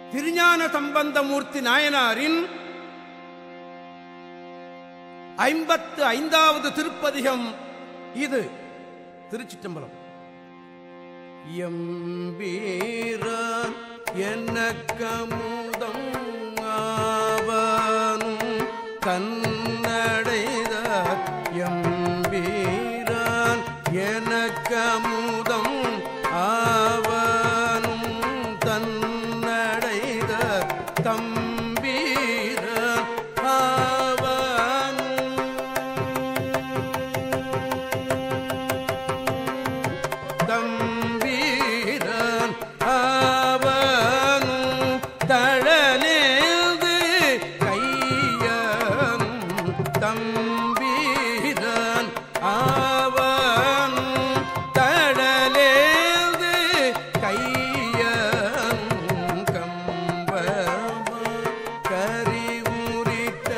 திருஞான சம்பந்தமூர்த்தி நாயனாரின் 55வது திருப்பதிகம் இது. திருச்சிற்றம்பலம். எம்பீரான் எனக்கமுதம் ஆவனும் தன்னடைத எம்பீரான் எனக்கமுதம் ஆவனும் தன்னடைத தம்பீரான் ஆவனும் தம்பீரான் ஆவனும் தழலேது கையனும் தம்பீரான் ஆவனும் தழலேது கையனும் கம்பமா கரி உரித்த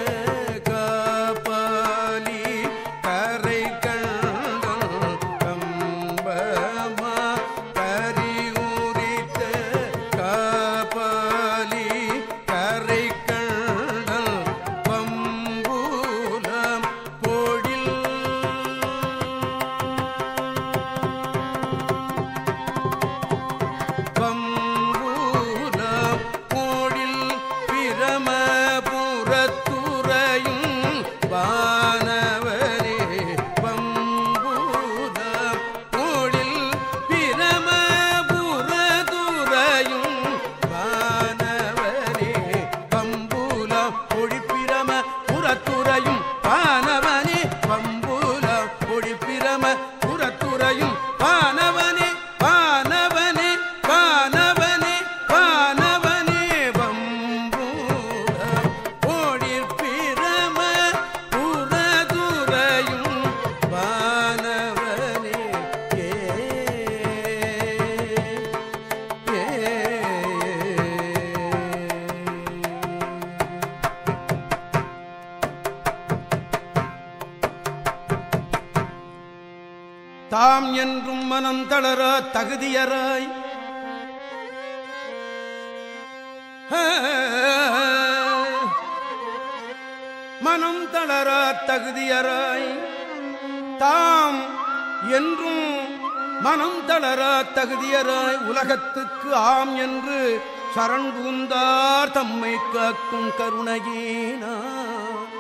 காப்பாலி கரை கண்டன் கம்பமா கரி உரித்த காப்பாலி கரை கண்டன் பம்பூலம் பொழில் பம்பூலம் பொழில் பிரமபுரத்துறையும் வானவரே பம்பூலம் பொழில் பிரமபுரத்துறையும் வானவரே பம்பூலம் பொழிப்பிரம புறத்துறையும் வானவனே பம்பூலம் பொழிப்பிரம புறத்துறையும் வானவனே வானவனே வானவனே வானவனே பம்பூலம் பொழிப்பிரம புறத்துறையும் வானவனே தாம் என்றும் மனம் தளர தகுதியராய் மனம் தளர தகுதியராய் தாம் என்றும் மனம் தளர தகுதியராய் உலகத்துக்கு ஆம் என்று சரண் புகுந்தார் தம்மை காக்கும் கருணையினார்.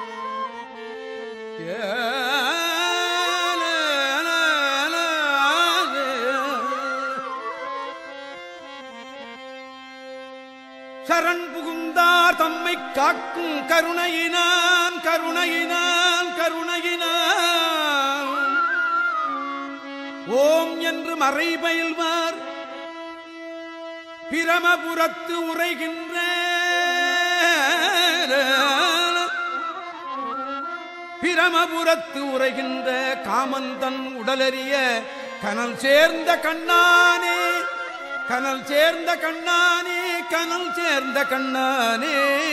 சரண் புகுந்தார் தம்மை காக்கும் கருணையினான் கருணையினான் கருணையினான். ஓம் என்று மறை பயில்வார் பிரமபுரத்து உரைகின்ற பிரமபுரத்து உரைகின்ற காமந்தன் உடலறிய கனல் சேர்ந்த கண்ணானே கனல் சேர்ந்த கண்ணானே கனல் சேர்ந்த கண்ணானே.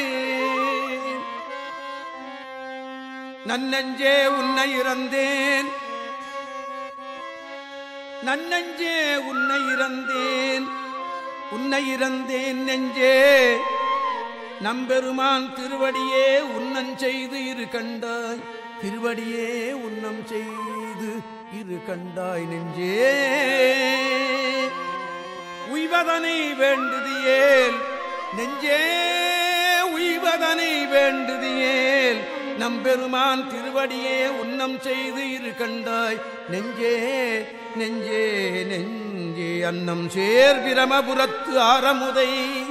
நன்னெஞ்சே உன்னை இறந்தேன் நன்னெஞ்சே உன்னை இறந்தேன் உன்னை இறந்தேன் நெஞ்சே நம்பெருமான் திருவடியே உன்னம் செய்து இரு கண்டாய் திருவடியே உன்னம் செய்து இரு கண்டாய் நெஞ்சே உய்வதனை வேண்டுதியேல் நெஞ்சே உய்வதனை வேண்டுதியேல் நம்பெருமான் திருவடியே உன்னம் செய்து இரு கண்டாய் நெஞ்சே நெஞ்சே நெஞ்சே. அன்னம் சேர் பிரமபுரத்து ஆரமுதை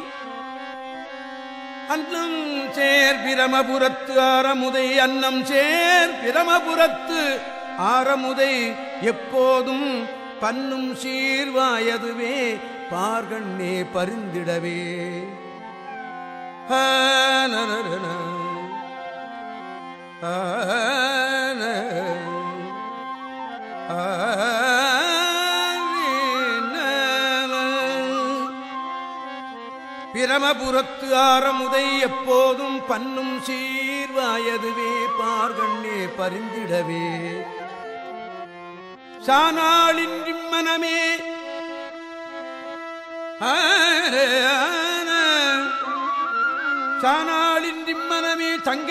அன்னம் சேர் பிரமபுரத்து ஆரமுதை அன்னம் சேர் பிரமபுரத்து ஆரமுதை எப்போதும் பன்னும் சீர்வாயதுவே பார்கண்ணே பரிந்திடவே. பிரமபுரத்து ஆரமுதை எப்போதும் பன்னும் சீர்வாயதுவே பார்கண்ணே பரிந்திடவே. சானாளின் இம்மனமே சானாளின் திம்மனமே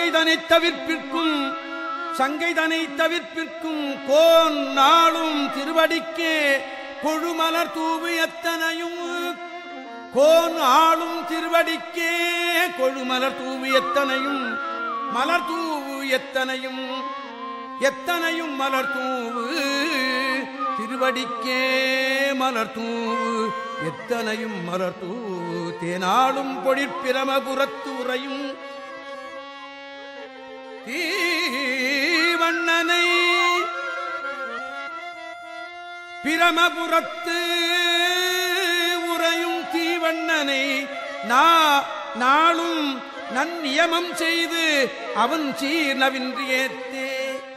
சங்கைதனை தவிர்ப்பிற்கும் கோன் நாளும் திருவடிக்கே கொழுமலர் தூவு எத்தனையும் கோன் ஆளும் திருவடிக்கே கொழுமலர் தூவு எத்தனையும் மலர் தூவு எத்தனையும் மலர் தூவு திருவடிக்கே மலர் தூவு எத்தனையும் மலர் தூவு தேனாளும் பொழிற்பிரமபுரத்து உறையும் தீவண்ணனை பிரமபுரத்து உறையும் தீவண்ணனை நாளும் நன்னியமம் செய்து அவன் சீர் நவின்று ஏத்தே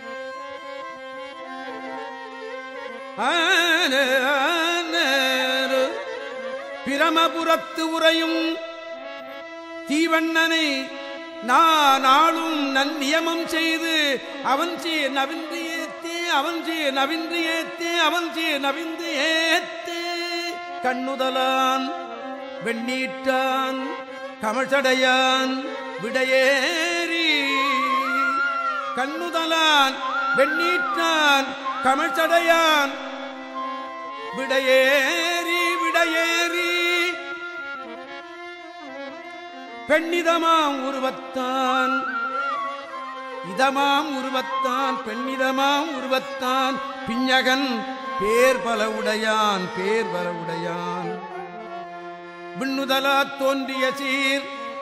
பிரமபுரத்து உறையும் தீவண்ணனை நாளும் நன்னியமம் செய்து அவன் சீர் நவின்று ஏத்தே கண்ணுதலான் வெண்ணீட்டான் கமழ்சடையான் விடையேறி கண்ணுதலான் வெண்ணீட்டான் கமழ்சடையான் விடையேறி பெண்ணிதமாம் உருவத்தான் பெண்ணிதமாம் உருவத்தான் பிஞகன் பேர் பல உடையான் விண்ணுதலா தோன்றிய சீர்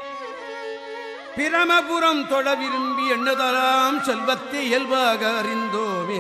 பிரமபுரம் தொழ விரும்பி எண்ணுதலாம் செல்வத்தை இயல்பாக அறிந்தோமே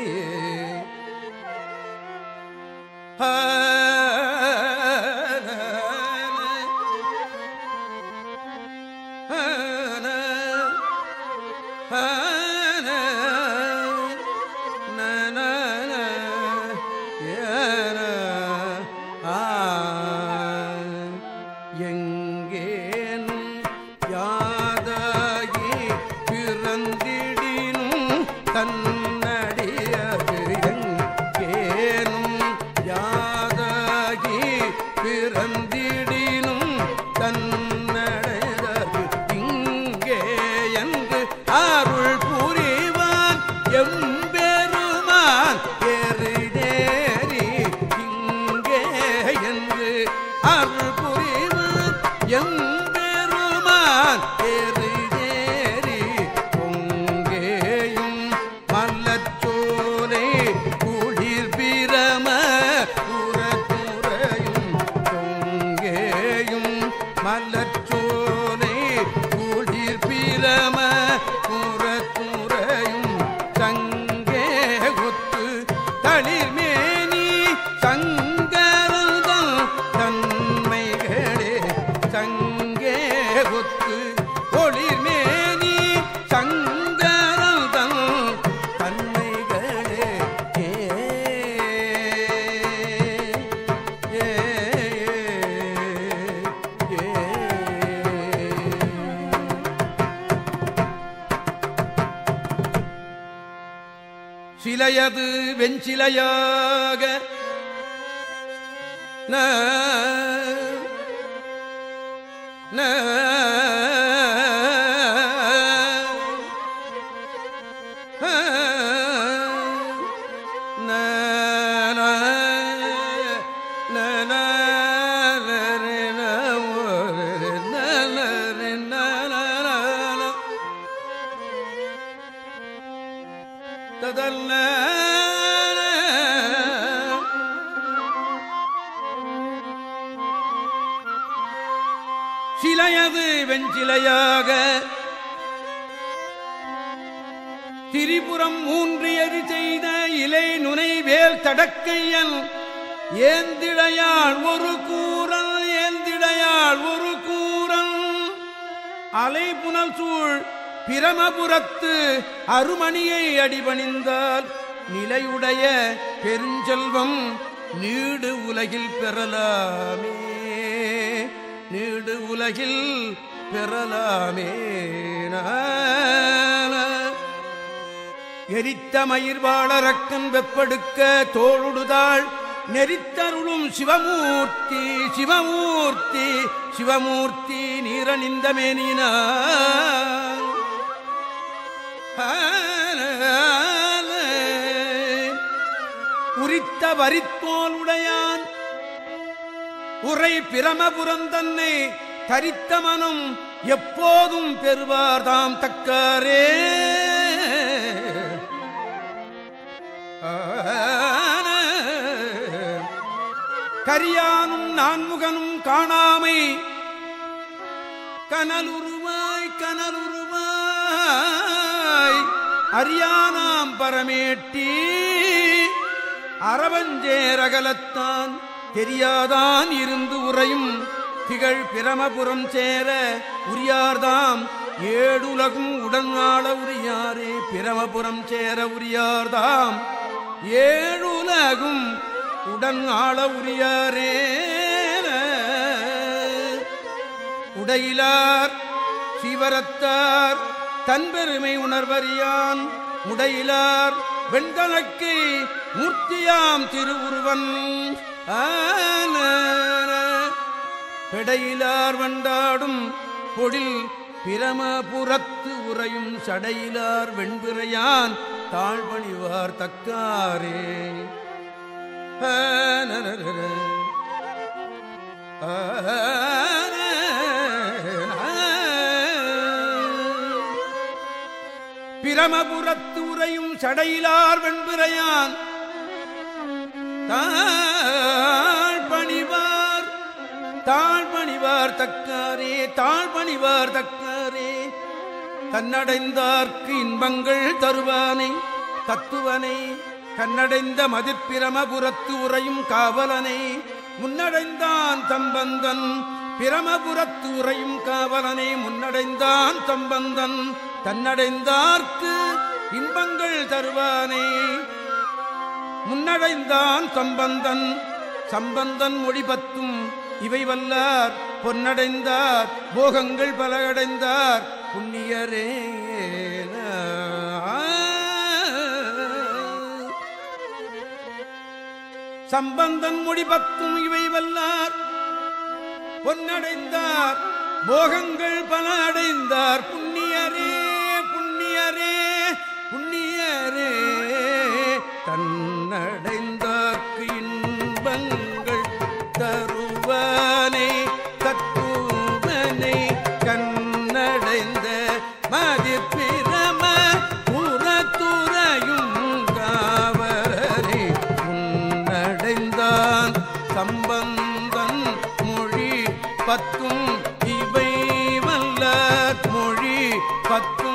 சிலையது வெஞ்சிலையாக சிலையது வெஞ்சிலையாக திரிபுரம் மூன்றியது செய்த இலை நுனை வேல் தடக்கையன் ஏந்திடையாள் ஒரு கூறல் அலை புனல் சூழ் பிரமபுரத்து அருமணியை அடிபணிந்தால் நிலையுடைய பெருஞ்செல்வம் நீடு உலகில் பெறலாமே எரித்த மயிர்வாளரக்கன் வெப்படுக்க தோளுடுதாள் நெறித்தருளும் சிவமூர்த்தி சிவமூர்த்தி நீரணிந்த மேனினார் உரித்த வரித்தோல் உடையான் உரை பிரமபுரந்தன்னை தரித்த மனம் எப்போதும் பெறுவார்தாம் தக்காரே. கரியானும் நான்முகனும் காணாமை கனலுருவாய் கனலுருவாய் அரியானாம் பரமேட்டி அரவஞ்சேரகலத்தான் தெரியாதான் இருந்து உறையும் திகழ் பிரமபுரம் சேர உரியார்தாம் ஏடுலகும் உடன் ஆள உரியாரே. பிரமபுரம் சேர உரியார்தாம் ஏழுலகும் உடன் ஆள உரியாரே. உடையிலார் சிவரத்தார் தன்பெருமை உணர்வறியான் உடையிலார் வெண்தனக்கு மூர்த்தியாம் திருவுருவன் பெடையிலார் வண்டாடும் பொழில் பிரமபுரத்து உறையும் சடையிலார் வெண்பிறையான் தாழ்பணிவார் தக்காரே. பிரமபுரத்து உறையும் சடையிலார் வெண்பிறையான் தாழ்பணிவார் தாழ்பணிவார் தக்காரே. தாழ்பணிவார் தக்காரே. தன்னடைந்தார்க்கு இன்பங்கள் தருவானை தத்துவனை கண்ணடைந்த மதிப்பிரமபுரத்து உறையும் காவலனை முன்னடைந்தான் தம்பந்தன். பிரமபுரத்து உறையும் காவலனை முன்னடைந்தான் தம்பந்தன் தன்னடைந்தார்க்கு இன்பங்கள் தருவானை முன்னடைந்தான் சம்பந்தன். சம்பந்தன் மொழிபத்தும் இவை வல்லார் பொன்னடைந்தார் போகங்கள் பல அடைந்தார் புண்ணியரே. சம்பந்தன் மொழிபத்தும் இவை வல்லார் பொன்னடைந்தார் போகங்கள் பல அடைந்தார் புண்ணியரே புண்ணியரே புண்ணியரே. தன்னடைந்தார்க்கு இன்பங்கள் தருவானே தத்துவனை கண்ணடைந்த மதிப்பிரம புறத்துறையும் காவலரே. உன்னடைந்தான் சம்பந்தன் மொழி பத்தும் இவை வல்ல மொழி பத்து